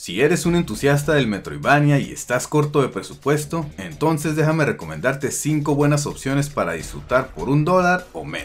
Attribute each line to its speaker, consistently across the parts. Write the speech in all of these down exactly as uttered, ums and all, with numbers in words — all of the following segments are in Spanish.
Speaker 1: Si eres un entusiasta del Metroidvania y estás corto de presupuesto, entonces déjame recomendarte cinco buenas opciones para disfrutar por un dólar o menos.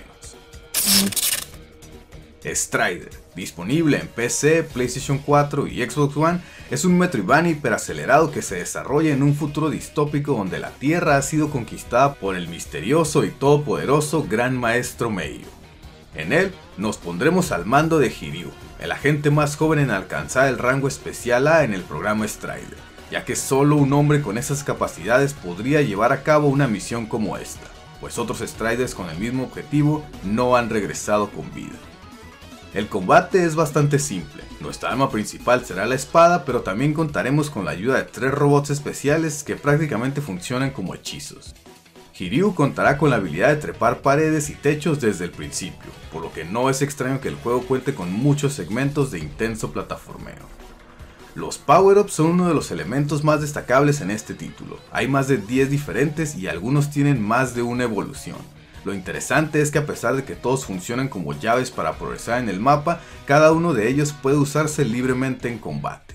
Speaker 1: Strider, disponible en P C, PlayStation cuatro y Xbox One, es un Metroidvania hiperacelerado que se desarrolla en un futuro distópico donde la Tierra ha sido conquistada por el misterioso y todopoderoso Gran Maestro Meiyo. En él nos pondremos al mando de Hiryu, el agente más joven en alcanzar el rango especial A en el programa Strider, ya que solo un hombre con esas capacidades podría llevar a cabo una misión como esta, pues otros Striders con el mismo objetivo no han regresado con vida. El combate es bastante simple, nuestra arma principal será la espada, pero también contaremos con la ayuda de tres robots especiales que prácticamente funcionan como hechizos. Hiryu contará con la habilidad de trepar paredes y techos desde el principio, por lo que no es extraño que el juego cuente con muchos segmentos de intenso plataformeo. Los power-ups son uno de los elementos más destacables en este título, hay más de diez diferentes y algunos tienen más de una evolución. Lo interesante es que a pesar de que todos funcionan como llaves para progresar en el mapa, cada uno de ellos puede usarse libremente en combate.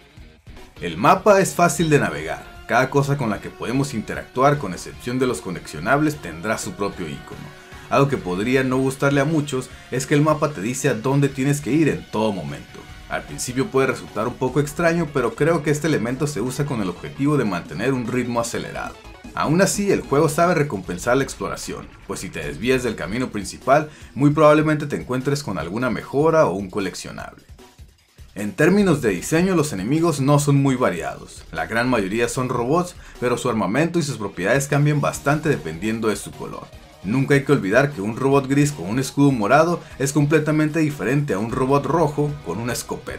Speaker 1: El mapa es fácil de navegar. Cada cosa con la que podemos interactuar, con excepción de los coleccionables, tendrá su propio icono. Algo que podría no gustarle a muchos es que el mapa te dice a dónde tienes que ir en todo momento. Al principio puede resultar un poco extraño, pero creo que este elemento se usa con el objetivo de mantener un ritmo acelerado. Aún así, el juego sabe recompensar la exploración, pues si te desvías del camino principal, muy probablemente te encuentres con alguna mejora o un coleccionable. En términos de diseño, los enemigos no son muy variados, la gran mayoría son robots, pero su armamento y sus propiedades cambian bastante dependiendo de su color. Nunca hay que olvidar que un robot gris con un escudo morado es completamente diferente a un robot rojo con una escopeta.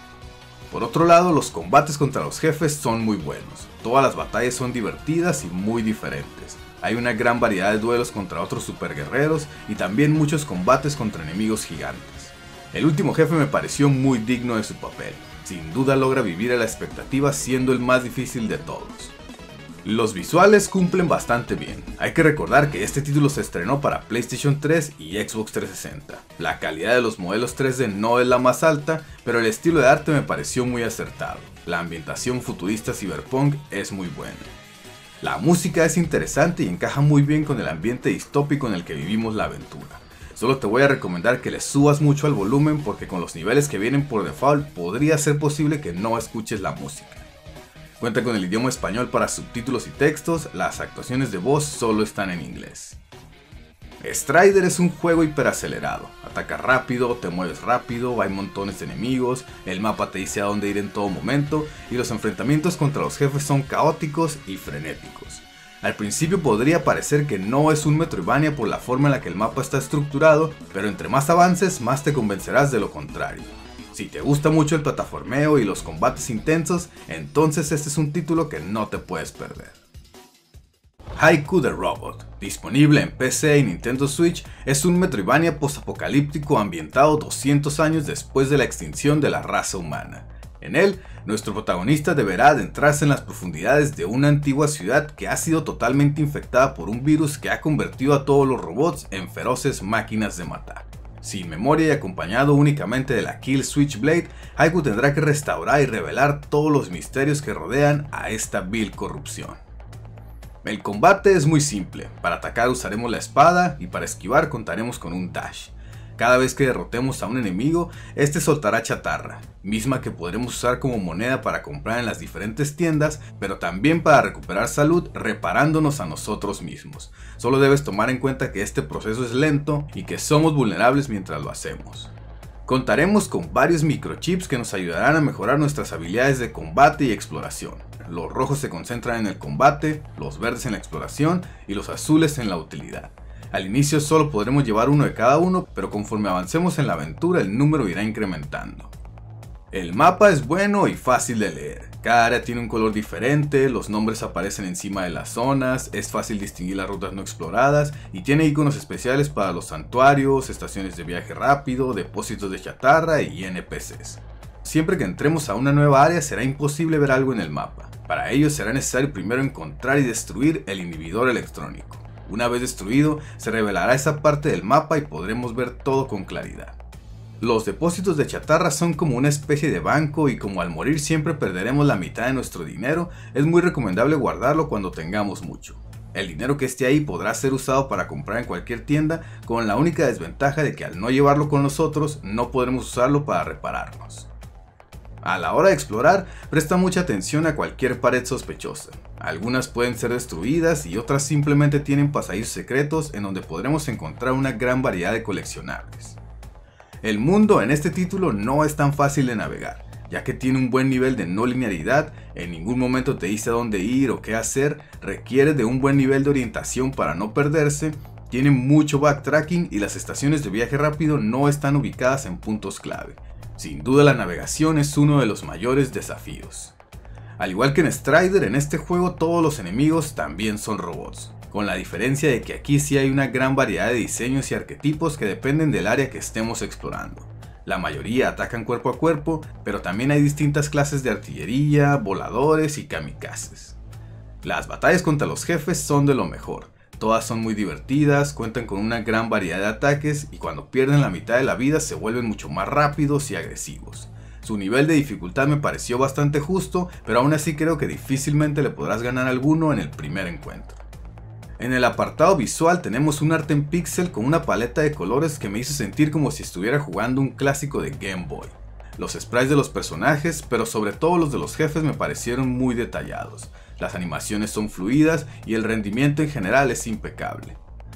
Speaker 1: Por otro lado, los combates contra los jefes son muy buenos, todas las batallas son divertidas y muy diferentes. Hay una gran variedad de duelos contra otros superguerreros y también muchos combates contra enemigos gigantes. El último jefe me pareció muy digno de su papel, sin duda logra vivir a la expectativa siendo el más difícil de todos. Los visuales cumplen bastante bien, hay que recordar que este título se estrenó para PlayStation tres y Xbox trescientos sesenta. La calidad de los modelos tres D no es la más alta, pero el estilo de arte me pareció muy acertado. La ambientación futurista cyberpunk es muy buena. La música es interesante y encaja muy bien con el ambiente distópico en el que vivimos la aventura. Solo te voy a recomendar que le subas mucho al volumen porque con los niveles que vienen por default podría ser posible que no escuches la música. Cuenta con el idioma español para subtítulos y textos, las actuaciones de voz solo están en inglés. Strider es un juego hiperacelerado, ataca rápido, te mueves rápido, hay montones de enemigos, el mapa te dice a dónde ir en todo momento y los enfrentamientos contra los jefes son caóticos y frenéticos. Al principio podría parecer que no es un Metroidvania por la forma en la que el mapa está estructurado, pero entre más avances más te convencerás de lo contrario. Si te gusta mucho el plataformeo y los combates intensos, entonces este es un título que no te puedes perder. Haiku the Robot, disponible en P C y Nintendo Switch, es un Metroidvania postapocalíptico ambientado doscientos años después de la extinción de la raza humana. En él, nuestro protagonista deberá adentrarse en las profundidades de una antigua ciudad que ha sido totalmente infectada por un virus que ha convertido a todos los robots en feroces máquinas de matar. Sin memoria y acompañado únicamente de la Kill Switch Blade, Haiku tendrá que restaurar y revelar todos los misterios que rodean a esta vil corrupción. El combate es muy simple, para atacar usaremos la espada y para esquivar contaremos con un dash. Cada vez que derrotemos a un enemigo, este soltará chatarra, misma que podremos usar como moneda para comprar en las diferentes tiendas, pero también para recuperar salud reparándonos a nosotros mismos. Solo debes tomar en cuenta que este proceso es lento y que somos vulnerables mientras lo hacemos. Contaremos con varios microchips que nos ayudarán a mejorar nuestras habilidades de combate y exploración. Los rojos se concentran en el combate, los verdes en la exploración y los azules en la utilidad. Al inicio solo podremos llevar uno de cada uno, pero conforme avancemos en la aventura el número irá incrementando. El mapa es bueno y fácil de leer, cada área tiene un color diferente, los nombres aparecen encima de las zonas, es fácil distinguir las rutas no exploradas y tiene iconos especiales para los santuarios, estaciones de viaje rápido, depósitos de chatarra y N P Cs. Siempre que entremos a una nueva área será imposible ver algo en el mapa, para ello será necesario primero encontrar y destruir el inhibidor electrónico. Una vez destruido, se revelará esa parte del mapa y podremos ver todo con claridad. Los depósitos de chatarra son como una especie de banco y como al morir siempre perderemos la mitad de nuestro dinero, es muy recomendable guardarlo cuando tengamos mucho. El dinero que esté ahí podrá ser usado para comprar en cualquier tienda, con la única desventaja de que al no llevarlo con nosotros no podremos usarlo para repararnos. A la hora de explorar, presta mucha atención a cualquier pared sospechosa. Algunas pueden ser destruidas y otras simplemente tienen pasadizos secretos en donde podremos encontrar una gran variedad de coleccionables. El mundo en este título no es tan fácil de navegar, ya que tiene un buen nivel de no linealidad, en ningún momento te dice a dónde ir o qué hacer, requiere de un buen nivel de orientación para no perderse, tiene mucho backtracking y las estaciones de viaje rápido no están ubicadas en puntos clave. Sin duda la navegación es uno de los mayores desafíos. Al igual que en Strider, en este juego todos los enemigos también son robots, con la diferencia de que aquí sí hay una gran variedad de diseños y arquetipos que dependen del área que estemos explorando. La mayoría atacan cuerpo a cuerpo, pero también hay distintas clases de artillería, voladores y kamikazes. Las batallas contra los jefes son de lo mejor, todas son muy divertidas, cuentan con una gran variedad de ataques y cuando pierden la mitad de la vida se vuelven mucho más rápidos y agresivos. Su nivel de dificultad me pareció bastante justo, pero aún así creo que difícilmente le podrás ganar a alguno en el primer encuentro. En el apartado visual tenemos un arte en píxel con una paleta de colores que me hizo sentir como si estuviera jugando un clásico de Game Boy. Los sprites de los personajes, pero sobre todo los de los jefes, me parecieron muy detallados. Las animaciones son fluidas y el rendimiento en general es impecable.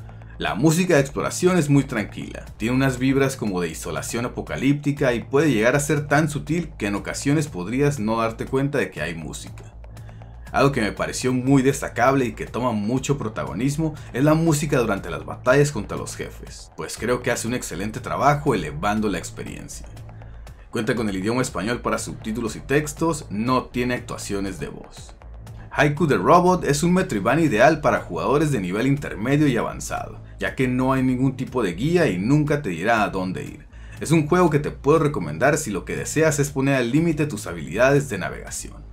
Speaker 1: La música de exploración es muy tranquila, tiene unas vibras como de isolación apocalíptica y puede llegar a ser tan sutil que en ocasiones podrías no darte cuenta de que hay música. Algo que me pareció muy destacable y que toma mucho protagonismo es la música durante las batallas contra los jefes, pues creo que hace un excelente trabajo elevando la experiencia. Cuenta con el idioma español para subtítulos y textos, no tiene actuaciones de voz. Haiku the Robot es un Metroidvania ideal para jugadores de nivel intermedio y avanzado, ya que no hay ningún tipo de guía y nunca te dirá a dónde ir. Es un juego que te puedo recomendar si lo que deseas es poner al límite tus habilidades de navegación.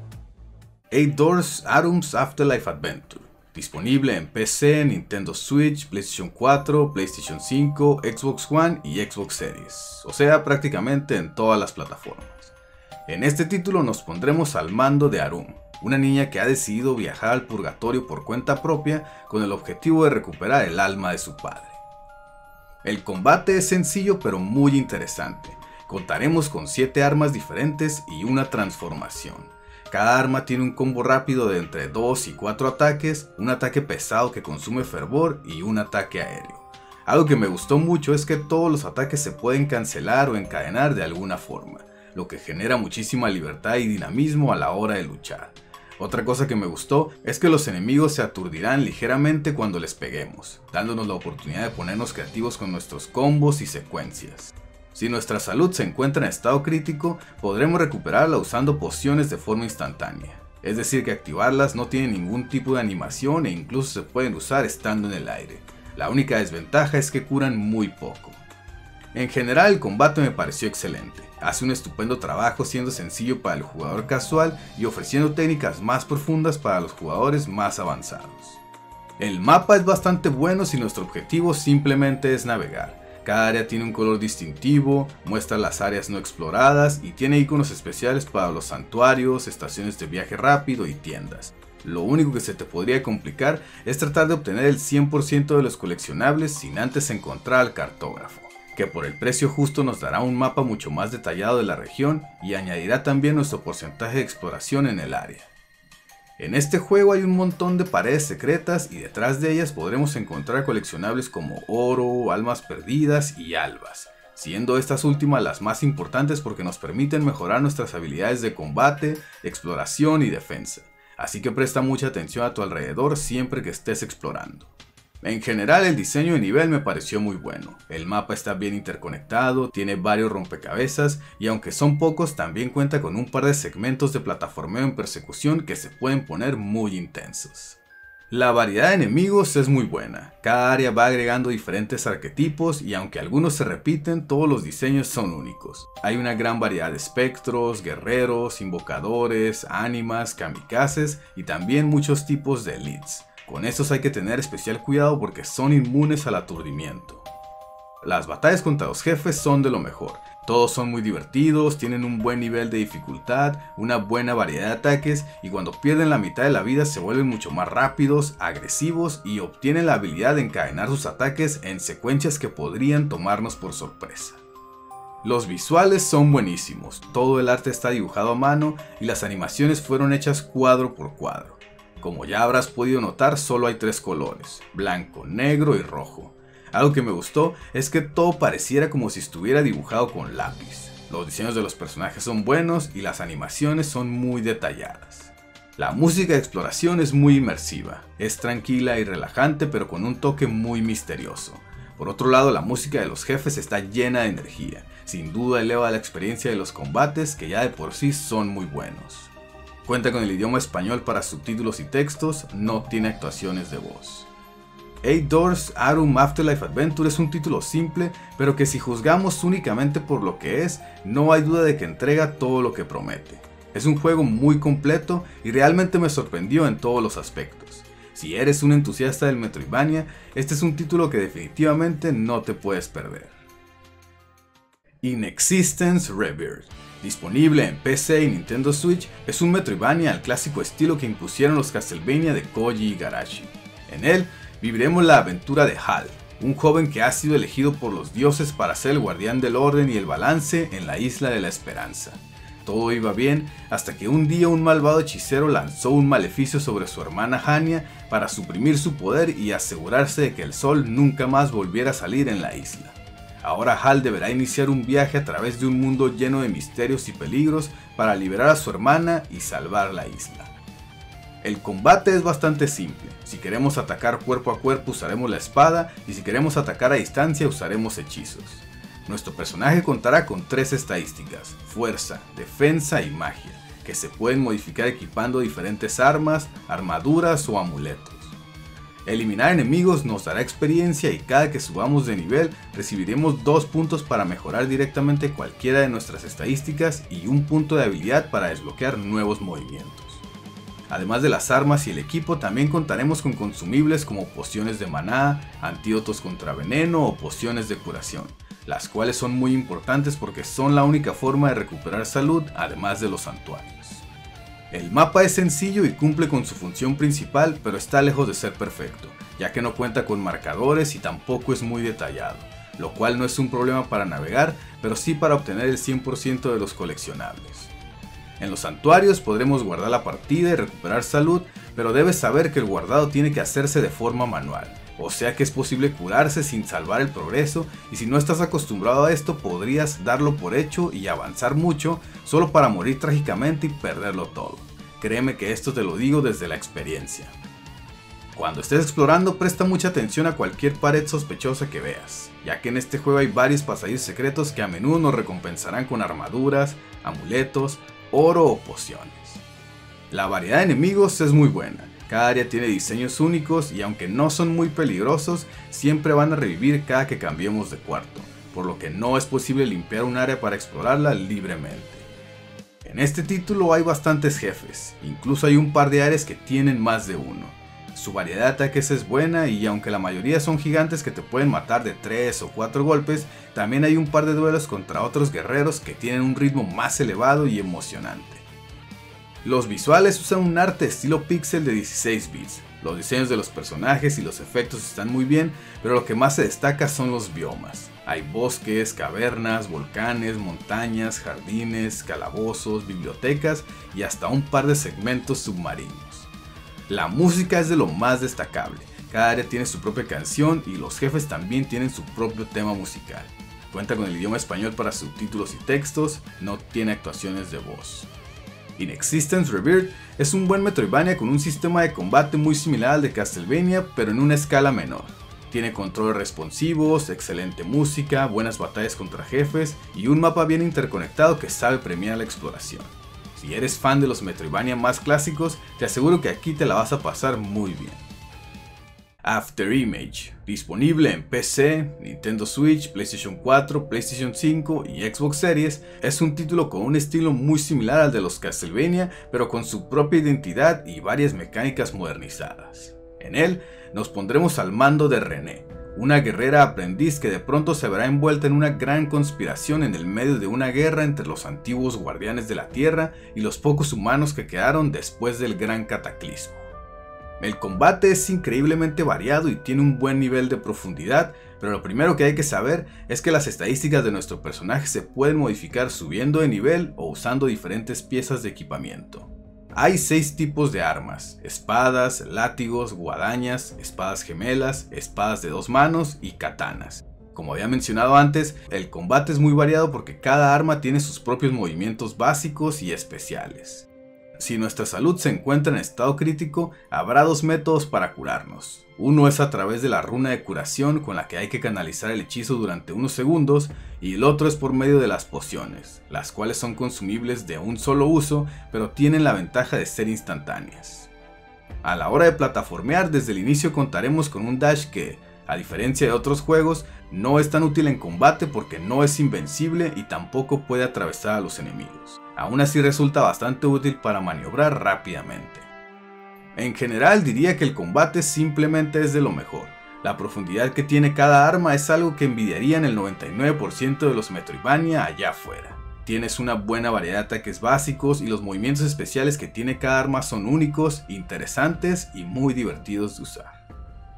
Speaker 1: Eight Doors Arum's Afterlife Adventure, disponible en P C, Nintendo Switch, PlayStation cuatro, PlayStation cinco, Xbox One y Xbox Series, o sea prácticamente en todas las plataformas. En este título nos pondremos al mando de Arum, una niña que ha decidido viajar al purgatorio por cuenta propia con el objetivo de recuperar el alma de su padre. El combate es sencillo pero muy interesante. Contaremos con siete armas diferentes y una transformación. Cada arma tiene un combo rápido de entre dos y cuatro ataques, un ataque pesado que consume fervor y un ataque aéreo. Algo que me gustó mucho es que todos los ataques se pueden cancelar o encadenar de alguna forma, lo que genera muchísima libertad y dinamismo a la hora de luchar. Otra cosa que me gustó es que los enemigos se aturdirán ligeramente cuando les peguemos, dándonos la oportunidad de ponernos creativos con nuestros combos y secuencias. Si nuestra salud se encuentra en estado crítico, podremos recuperarla usando pociones de forma instantánea. Es decir que activarlas no tiene ningún tipo de animación e incluso se pueden usar estando en el aire. La única desventaja es que curan muy poco. En general el combate me pareció excelente. Hace un estupendo trabajo siendo sencillo para el jugador casual y ofreciendo técnicas más profundas para los jugadores más avanzados. El mapa es bastante bueno si nuestro objetivo simplemente es navegar. Cada área tiene un color distintivo, muestra las áreas no exploradas y tiene iconos especiales para los santuarios, estaciones de viaje rápido y tiendas. Lo único que se te podría complicar es tratar de obtener el cien por ciento de los coleccionables sin antes encontrar al cartógrafo, que por el precio justo nos dará un mapa mucho más detallado de la región y añadirá también nuestro porcentaje de exploración en el área. En este juego hay un montón de paredes secretas y detrás de ellas podremos encontrar coleccionables como oro, almas perdidas y albas, siendo estas últimas las más importantes porque nos permiten mejorar nuestras habilidades de combate, exploración y defensa, así que presta mucha atención a tu alrededor siempre que estés explorando. En general el diseño de nivel me pareció muy bueno, el mapa está bien interconectado, tiene varios rompecabezas y aunque son pocos también cuenta con un par de segmentos de plataformeo en persecución que se pueden poner muy intensos. La variedad de enemigos es muy buena, cada área va agregando diferentes arquetipos y aunque algunos se repiten, todos los diseños son únicos. Hay una gran variedad de espectros, guerreros, invocadores, ánimas, kamikazes y también muchos tipos de elites. Con estos hay que tener especial cuidado porque son inmunes al aturdimiento. Las batallas contra los jefes son de lo mejor. Todos son muy divertidos, tienen un buen nivel de dificultad, una buena variedad de ataques y cuando pierden la mitad de la vida se vuelven mucho más rápidos, agresivos y obtienen la habilidad de encadenar sus ataques en secuencias que podrían tomarnos por sorpresa. Los visuales son buenísimos, todo el arte está dibujado a mano y las animaciones fueron hechas cuadro por cuadro. Como ya habrás podido notar, solo hay tres colores, blanco, negro y rojo. Algo que me gustó es que todo pareciera como si estuviera dibujado con lápiz. Los diseños de los personajes son buenos y las animaciones son muy detalladas. La música de exploración es muy inmersiva, es tranquila y relajante pero con un toque muy misterioso. Por otro lado, la música de los jefes está llena de energía, sin duda eleva la experiencia de los combates que ya de por sí son muy buenos. Cuenta con el idioma español para subtítulos y textos, no tiene actuaciones de voz. Eight Doors Autumn Afterlife Adventure es un título simple, pero que si juzgamos únicamente por lo que es, no hay duda de que entrega todo lo que promete. Es un juego muy completo y realmente me sorprendió en todos los aspectos. Si eres un entusiasta del Metroidvania, este es un título que definitivamente no te puedes perder. Inexistence Rebirth, disponible en P C y Nintendo Switch, es un Metroidvania al clásico estilo que impusieron los Castlevania de Koji Igarashi. En él, viviremos la aventura de Hal, un joven que ha sido elegido por los dioses para ser el guardián del orden y el balance en la Isla de la Esperanza. Todo iba bien hasta que un día un malvado hechicero lanzó un maleficio sobre su hermana Hania para suprimir su poder y asegurarse de que el sol nunca más volviera a salir en la isla. Ahora Hal deberá iniciar un viaje a través de un mundo lleno de misterios y peligros para liberar a su hermana y salvar la isla. El combate es bastante simple, si queremos atacar cuerpo a cuerpo usaremos la espada y si queremos atacar a distancia usaremos hechizos. Nuestro personaje contará con tres estadísticas, fuerza, defensa y magia, que se pueden modificar equipando diferentes armas, armaduras o amuletos. Eliminar enemigos nos dará experiencia y cada que subamos de nivel recibiremos dos puntos para mejorar directamente cualquiera de nuestras estadísticas y un punto de habilidad para desbloquear nuevos movimientos. Además de las armas y el equipo, también contaremos con consumibles como pociones de maná, antídotos contra veneno o pociones de curación, las cuales son muy importantes porque son la única forma de recuperar salud además de los santuarios. El mapa es sencillo y cumple con su función principal, pero está lejos de ser perfecto, ya que no cuenta con marcadores y tampoco es muy detallado, lo cual no es un problema para navegar, pero sí para obtener el cien por ciento de los coleccionables. En los santuarios podremos guardar la partida y recuperar salud, pero debes saber que el guardado tiene que hacerse de forma manual, o sea que es posible curarse sin salvar el progreso y si no estás acostumbrado a esto podrías darlo por hecho y avanzar mucho solo para morir trágicamente y perderlo todo. Créeme que esto te lo digo desde la experiencia. Cuando estés explorando presta mucha atención a cualquier pared sospechosa que veas, ya que en este juego hay varios pasadizos secretos que a menudo nos recompensarán con armaduras, amuletos, oro o pociones. La variedad de enemigos es muy buena, cada área tiene diseños únicos y aunque no son muy peligrosos, siempre van a revivir cada que cambiemos de cuarto, por lo que no es posible limpiar un área para explorarla libremente. En este título hay bastantes jefes, incluso hay un par de áreas que tienen más de uno. Su variedad de ataques es buena y aunque la mayoría son gigantes que te pueden matar de tres o cuatro golpes, también hay un par de duelos contra otros guerreros que tienen un ritmo más elevado y emocionante. Los visuales usan un arte estilo pixel de dieciséis bits, los diseños de los personajes y los efectos están muy bien, pero lo que más se destaca son los biomas. Hay bosques, cavernas, volcanes, montañas, jardines, calabozos, bibliotecas y hasta un par de segmentos submarinos. La música es de lo más destacable, cada área tiene su propia canción y los jefes también tienen su propio tema musical. Cuenta con el idioma español para subtítulos y textos, no tiene actuaciones de voz. Inexistence Rebirth es un buen Metroidvania con un sistema de combate muy similar al de Castlevania, pero en una escala menor. Tiene controles responsivos, excelente música, buenas batallas contra jefes y un mapa bien interconectado que sabe premiar la exploración. Si eres fan de los Metroidvania más clásicos, te aseguro que aquí te la vas a pasar muy bien. Afterimage, disponible en P C, Nintendo Switch, PlayStation cuatro, PlayStation cinco y Xbox Series, es un título con un estilo muy similar al de los Castlevania, pero con su propia identidad y varias mecánicas modernizadas. En él, nos pondremos al mando de René, una guerrera aprendiz que de pronto se verá envuelta en una gran conspiración en el medio de una guerra entre los antiguos guardianes de la Tierra y los pocos humanos que quedaron después del gran cataclismo. El combate es increíblemente variado y tiene un buen nivel de profundidad, pero lo primero que hay que saber es que las estadísticas de nuestro personaje se pueden modificar subiendo de nivel o usando diferentes piezas de equipamiento. Hay seis tipos de armas: espadas, látigos, guadañas, espadas gemelas, espadas de dos manos y katanas. Como había mencionado antes, el combate es muy variado porque cada arma tiene sus propios movimientos básicos y especiales. Si nuestra salud se encuentra en estado crítico, habrá dos métodos para curarnos. Uno es a través de la runa de curación, con la que hay que canalizar el hechizo durante unos segundos, y el otro es por medio de las pociones, las cuales son consumibles de un solo uso, pero tienen la ventaja de ser instantáneas. A la hora de plataformear, desde el inicio contaremos con un dash que, a diferencia de otros juegos, no es tan útil en combate porque no es invencible y tampoco puede atravesar a los enemigos. Aún así resulta bastante útil para maniobrar rápidamente. En general diría que el combate simplemente es de lo mejor. La profundidad que tiene cada arma es algo que envidiarían el noventa y nueve por ciento de los Metroidvania allá afuera. Tienes una buena variedad de ataques básicos y los movimientos especiales que tiene cada arma son únicos, interesantes y muy divertidos de usar.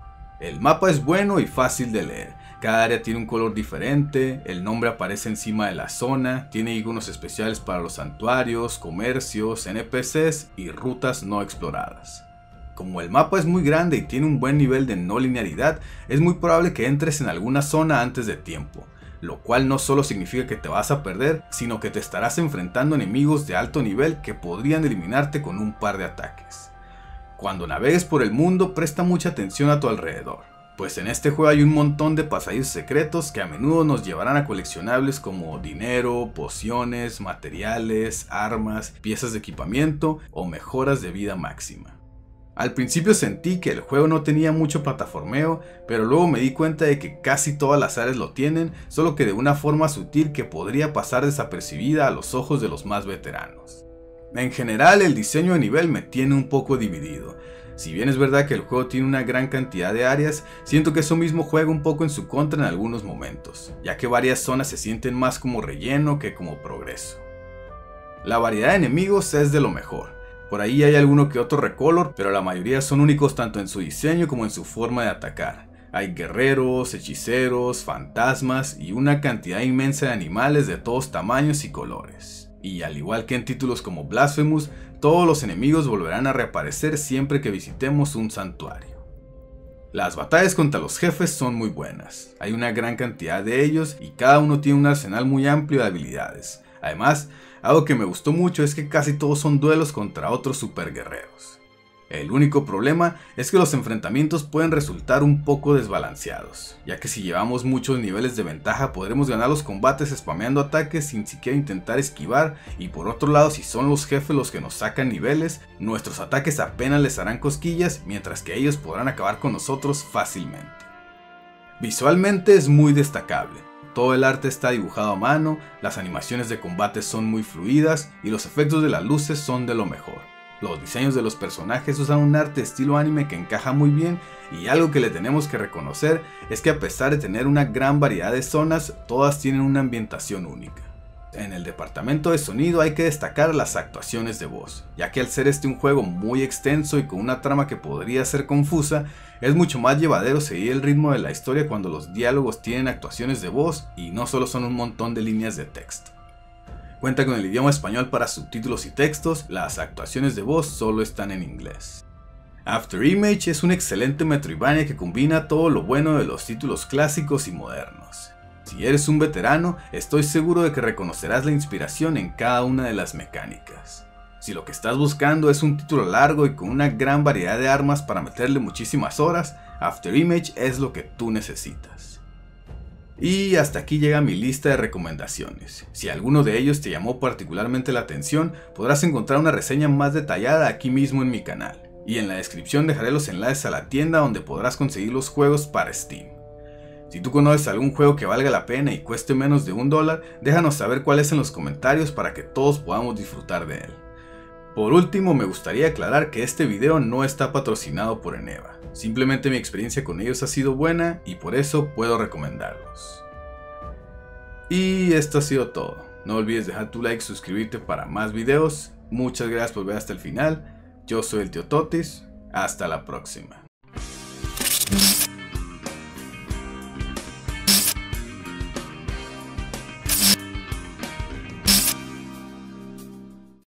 Speaker 1: El mapa es bueno y fácil de leer. Cada área tiene un color diferente, el nombre aparece encima de la zona, tiene iconos especiales para los santuarios, comercios, N P Cs y rutas no exploradas. Como el mapa es muy grande y tiene un buen nivel de no linealidad, es muy probable que entres en alguna zona antes de tiempo, lo cual no solo significa que te vas a perder, sino que te estarás enfrentando a enemigos de alto nivel que podrían eliminarte con un par de ataques. Cuando navegues por el mundo, presta mucha atención a tu alrededor, pues en este juego hay un montón de pasadizos secretos que a menudo nos llevarán a coleccionables como dinero, pociones, materiales, armas, piezas de equipamiento o mejoras de vida máxima. Al principio sentí que el juego no tenía mucho plataformeo, pero luego me di cuenta de que casi todas las áreas lo tienen, solo que de una forma sutil que podría pasar desapercibida a los ojos de los más veteranos. En general, el diseño de nivel me tiene un poco dividido. Si bien es verdad que el juego tiene una gran cantidad de áreas, siento que eso mismo juega un poco en su contra en algunos momentos, ya que varias zonas se sienten más como relleno que como progreso. La variedad de enemigos es de lo mejor. Por ahí hay alguno que otro recolor, pero la mayoría son únicos tanto en su diseño como en su forma de atacar. Hay guerreros, hechiceros, fantasmas y una cantidad inmensa de animales de todos tamaños y colores. Y al igual que en títulos como Blasphemous, todos los enemigos volverán a reaparecer siempre que visitemos un santuario. Las batallas contra los jefes son muy buenas, hay una gran cantidad de ellos y cada uno tiene un arsenal muy amplio de habilidades. Además, algo que me gustó mucho es que casi todos son duelos contra otros super guerreros. El único problema es que los enfrentamientos pueden resultar un poco desbalanceados, ya que si llevamos muchos niveles de ventaja podremos ganar los combates spameando ataques sin siquiera intentar esquivar, y por otro lado si son los jefes los que nos sacan niveles, nuestros ataques apenas les harán cosquillas, mientras que ellos podrán acabar con nosotros fácilmente. Visualmente es muy destacable. Todo el arte está dibujado a mano, las animaciones de combate son muy fluidas y los efectos de las luces son de lo mejor. Los diseños de los personajes usan un arte estilo anime que encaja muy bien, y algo que le tenemos que reconocer es que a pesar de tener una gran variedad de zonas, todas tienen una ambientación única. En el departamento de sonido hay que destacar las actuaciones de voz, ya que al ser este un juego muy extenso y con una trama que podría ser confusa, es mucho más llevadero seguir el ritmo de la historia cuando los diálogos tienen actuaciones de voz y no solo son un montón de líneas de texto. Cuenta con el idioma español para subtítulos y textos, las actuaciones de voz solo están en inglés. Afterimage es un excelente Metroidvania que combina todo lo bueno de los títulos clásicos y modernos. Si eres un veterano, estoy seguro de que reconocerás la inspiración en cada una de las mecánicas. Si lo que estás buscando es un título largo y con una gran variedad de armas para meterle muchísimas horas, Afterimage es lo que tú necesitas. Y hasta aquí llega mi lista de recomendaciones. Si alguno de ellos te llamó particularmente la atención, podrás encontrar una reseña más detallada aquí mismo en mi canal. Y en la descripción dejaré los enlaces a la tienda donde podrás conseguir los juegos para Steam. Si tú conoces algún juego que valga la pena y cueste menos de un dólar, déjanos saber cuál es en los comentarios para que todos podamos disfrutar de él. Por último, me gustaría aclarar que este video no está patrocinado por Eneva. Simplemente mi experiencia con ellos ha sido buena y por eso puedo recomendarlos. Y esto ha sido todo. No olvides dejar tu like y suscribirte para más videos. Muchas gracias por ver hasta el final. Yo soy el Tío Totis. Hasta la próxima.